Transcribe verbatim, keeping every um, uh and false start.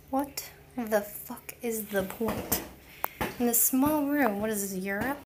What the fuck is the point? In this small room, what is this, Europe?